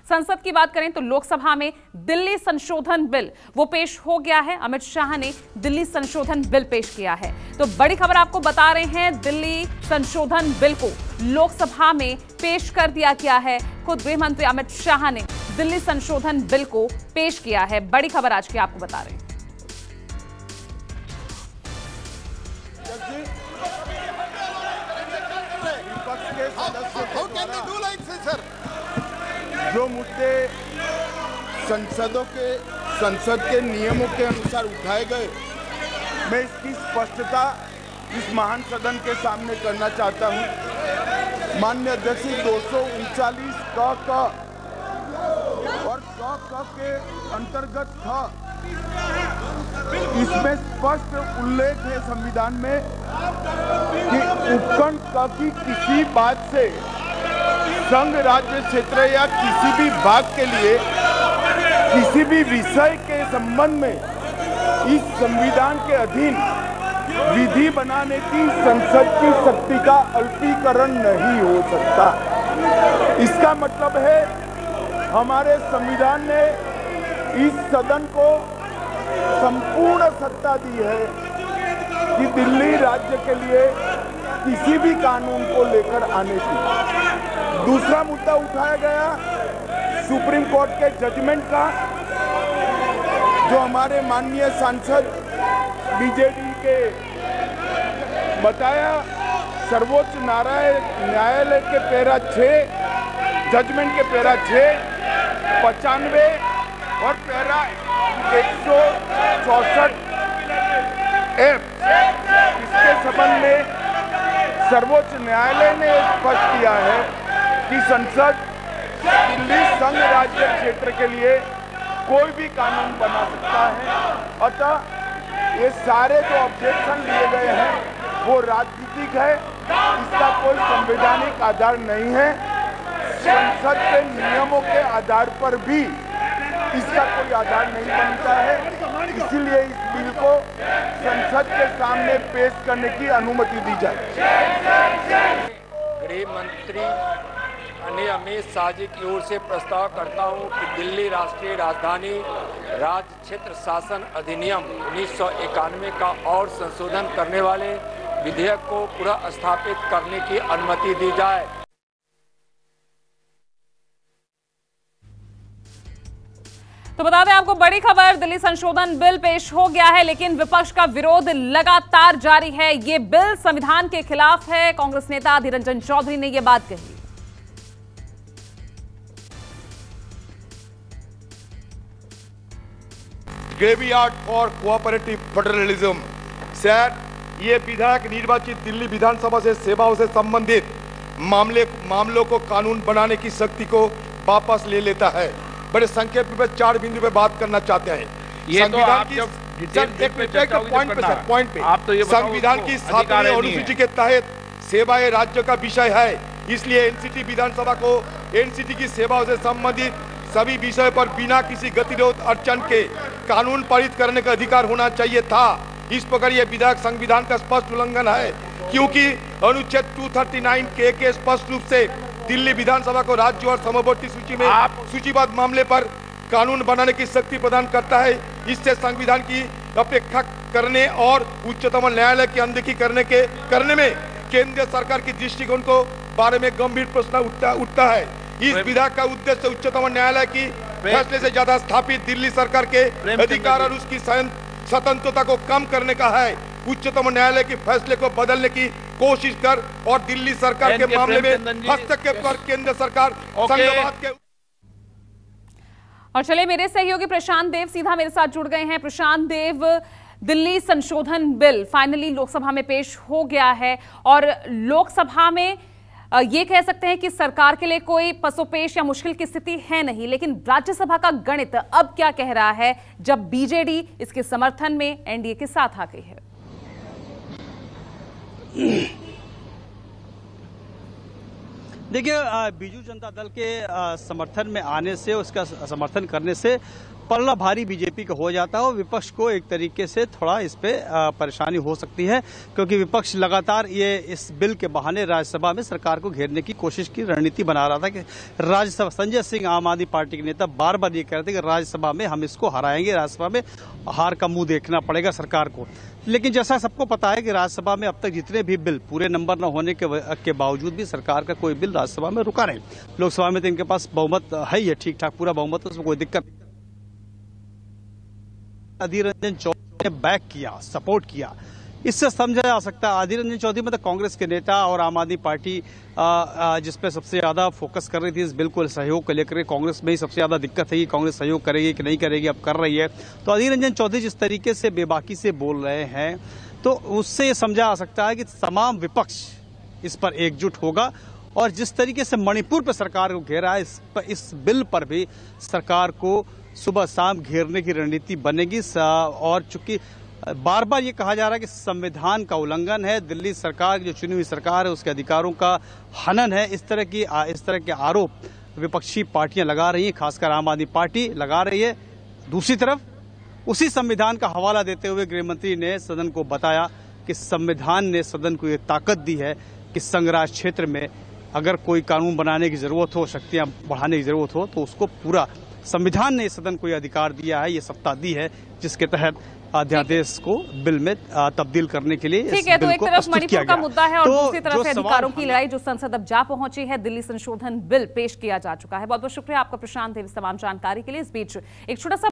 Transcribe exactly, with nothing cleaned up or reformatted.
संसद की बात करें तो लोकसभा में दिल्ली संशोधन बिल वो पेश हो गया है। अमित शाह ने दिल्ली संशोधन बिल पेश किया है। तो बड़ी खबर आपको बता रहे हैं, दिल्ली संशोधन बिल को लोकसभा में पेश कर दिया गया है। खुद गृह मंत्री अमित शाह ने दिल्ली संशोधन बिल को पेश किया है। बड़ी खबर आज की आपको बता रहे हैं। जो मुद्दे संसदों के संसद के नियमों के अनुसार उठाए गए, मैं इसकी स्पष्टता इस महान सदन के सामने करना चाहता हूं। माननीय अध्यक्ष, दो सौ उनचालीस क क और क क के अंतर्गत था, इसमें स्पष्ट उल्लेख है संविधान में कि उपखंड क की किसी बात से संघ राज्य क्षेत्र या किसी भी भाग के लिए किसी भी विषय के संबंध में इस संविधान के अधीन विधि बनाने की संसद की शक्ति का अल्पीकरण नहीं हो सकता। इसका मतलब है हमारे संविधान ने इस सदन को संपूर्ण सत्ता दी है कि दिल्ली राज्य के लिए किसी भी कानून को लेकर आने की। दूसरा मुद्दा उठाया गया सुप्रीम कोर्ट के जजमेंट का, जो हमारे माननीय सांसद बीजेडी के बताया सर्वोच्च न्यायालय के पैरा छः जजमेंट के पैरा छः पचानवे और पैरा एक सौ चौसठ एफ, इसके संबंध में सर्वोच्च न्यायालय ने स्पष्ट किया है कि संसद दिल्ली संघ राज्य क्षेत्र के लिए कोई भी कानून बना सकता है। अतः ये सारे जो ऑब्जेक्शन लिए गए हैं वो राजनीतिक है, इसका कोई संवैधानिक आधार नहीं है। संसद के नियमों के आधार पर भी इसका कोई आधार नहीं बनता है, इसीलिए इस बिल को संसद के सामने पेश करने की अनुमति दी जाए। गृह मंत्री अमित शाह जी की ओर से प्रस्ताव करता हूं कि दिल्ली राष्ट्रीय राजधानी राज्य क्षेत्र शासन अधिनियम उन्नीस सौ इक्यानवे का और संशोधन करने वाले विधेयक को पुनः स्थापित करने की अनुमति दी जाए। तो बता दें आपको बड़ी खबर, दिल्ली संशोधन बिल पेश हो गया है, लेकिन विपक्ष का विरोध लगातार जारी है। ये बिल संविधान के खिलाफ है। कांग्रेस नेता अधीर रंजन चौधरी ने यह बात कही। Graveyard for cooperative federalism. Sir, ये विधायक निर्वाचित दिल्ली विधानसभा से सेवाओं से संबंधित मामले मामलों को कानून बनाने की शक्ति को वापस ले लेता है। बड़े संक्षेप में चार बिंदु पे बात करना चाहते हैं। ये तो आप जब पॉइंट पे सर पॉइंट पे आप तो ये संविधान की सातवीं अनुसूची के तहत सेवाएं राज्य का विषय है, इसलिए एनसीटी विधानसभा को एनसीटी की सेवाओं से संबंधित सभी विषय पर बिना किसी गतिरोध अड़चन के कानून पारित करने का अधिकार होना चाहिए था। इस प्रकार यह विधायक संविधान का स्पष्ट उल्लंघन है, क्योंकि अनुच्छेद दो सौ उनतालीस के के स्पष्ट रूप से दिल्ली विधानसभा को राज्य और समवर्ती सूची में सूचीबद्ध मामले पर कानून बनाने की शक्ति प्रदान करता है। इससे संविधान की अपेक्षा करने और उच्चतम न्यायालय की अनदेखी करने के करने में केंद्र सरकार की दृष्टिकोण को बारे में गंभीर प्रश्न उठता उठता है। इस विधायक का उद्देश्य उच्चतम न्यायालय की फैसले से ज्यादा स्थापित दिल्ली सरकार के अधिकार और उसकी स्वतंत्रता को कम करने का है। उच्चतम न्यायालय के फैसले को बदलने की कोशिश कर और दिल्ली सरकार के मामले में हस्तक्षेप कर केंद्र सरकार संघवाद के। और चले मेरे सहयोगी प्रशांत देव सीधा मेरे साथ जुड़ गए हैं। प्रशांत देव, दिल्ली संशोधन बिल फाइनली लोकसभा में पेश हो गया है और लोकसभा में ये कह सकते हैं कि सरकार के लिए कोई पसोपेश या मुश्किल की स्थिति है नहीं, लेकिन राज्यसभा का गणित अब क्या कह रहा है जब बीजेडी इसके समर्थन में एनडीए के साथ आ गई है? देखिए, बीजू जनता दल के समर्थन में आने से, उसका समर्थन करने से पल्ला भारी बीजेपी का हो जाता है और विपक्ष को एक तरीके से थोड़ा इस पे परेशानी हो सकती है, क्योंकि विपक्ष लगातार ये इस बिल के बहाने राज्यसभा में सरकार को घेरने की कोशिश की रणनीति बना रहा था कि राज्यसभा, संजय सिंह आम आदमी पार्टी के नेता बार बार ये कह रहे थे कि राज्यसभा में हम इसको हराएंगे, राज्यसभा में हार का मुंह देखना पड़ेगा सरकार को। लेकिन जैसा सबको पता है कि राज्यसभा में अब तक जितने भी बिल पूरे नंबर न होने के, के बावजूद भी सरकार का कोई बिल राज्यसभा में रुका नहीं। लोकसभा में तो इनके पास बहुमत है ही है, ठीक ठाक पूरा बहुमत, उसमें कोई दिक्कत। अधीर रंजन चौधरी ने बैक किया, सपोर्ट किया, इससे समझा जा सकता है अधीर रंजन चौधरी मतलब कांग्रेस के नेता और आम आदमी पार्टी जिसपे सबसे ज्यादा फोकस कर रही थी इस बिल को सहयोग को लेकर, कांग्रेस में ही सबसे ज्यादा दिक्कत है कि कांग्रेस सहयोग करेगी कि नहीं करेगी, अब कर रही है। तो अधीर रंजन चौधरी जिस तरीके से बेबाकी से बोल रहे हैं, तो उससे समझा जा सकता है कि तमाम विपक्ष इस पर एकजुट होगा और जिस तरीके से मणिपुर पर सरकार को घेरा है, इस, इस बिल पर भी सरकार को सुबह शाम घेरने की रणनीति बनेगी। और चूंकि बार बार ये कहा जा रहा है कि संविधान का उल्लंघन है, दिल्ली सरकार जो चुनी हुई सरकार है उसके अधिकारों का हनन है, इस तरह की इस तरह के आरोप विपक्षी पार्टियां लगा रही हैं, खासकर आम आदमी पार्टी लगा रही है। दूसरी तरफ उसी संविधान का हवाला देते हुए गृहमंत्री ने सदन को बताया कि संविधान ने सदन को ये ताकत दी है कि संघराज क्षेत्र में अगर कोई कानून बनाने की जरूरत हो, शक्तियां बढ़ाने की जरूरत हो, तो उसको पूरा संविधान ने सदन को यह अधिकार दिया है, ये सत्ता दी है, जिसके तहत अध्यादेश को बिल में तब्दील करने के लिए ठीक है। तो एक तरफ मणिपुर का मुद्दा है और तो दूसरी तरफ अधिकारों की लड़ाई जो संसद अब जा पहुंची है, दिल्ली संशोधन बिल पेश किया जा चुका है। बहुत बहुत शुक्रिया आपका प्रशांत देव, तमाम जानकारी के लिए। इस बीच एक छोटा सा